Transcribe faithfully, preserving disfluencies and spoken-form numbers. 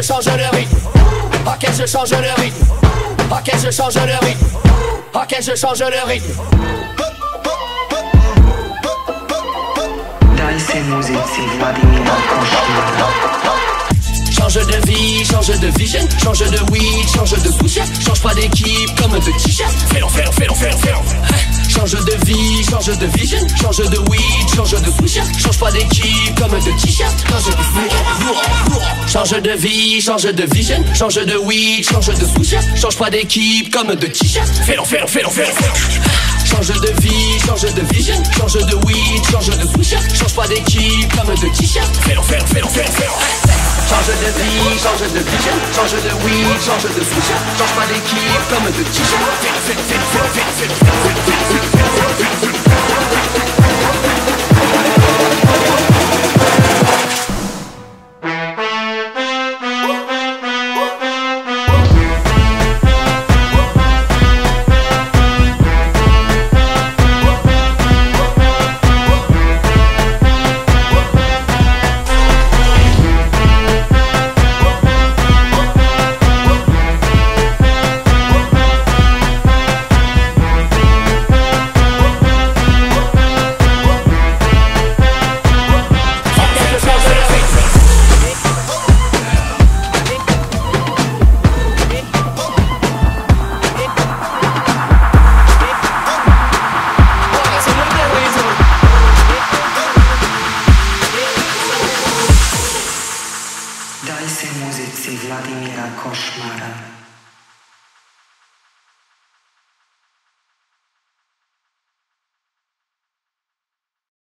change de rythme. Ok, je change de rythme. Ok, je change de rythme. Ok, je change de rythme. Dajcie muzycy Władimira Koszmara. Change de vie, change de vision, change de weed, change de souci. Change pas d'équipe comme de t-shirt. Fais-l'en, fais-l'en, fais-l'en, fais-l'en, fais-l'en. Change de vie, change de vision, change de weed, change de souci. Change pas d'équipe comme de t-shirt. Change de vie, change de vision, change de weed, change de souci. Change pas d'équipe comme de t-shirt. Fais-l'en, fais-l'en, fais-l'en, fais-l'en, fais-l'en. Change de vie, change de vision, change de weed, change de souci. Change pas d'équipe comme de t-shirt. Fais-l'en, fais-l'en, fais-l'en, fais-l'en, fais-l'en. Change de vie, change de vision, change de weed, change de souci. Change pas d'équipe comme de t-shirt. Fais-l'en, fais-l'en, fais-l'en, fais-l'en, fais-l'en, fais-l'en. Dajcie muzycy Władimira Koszmara.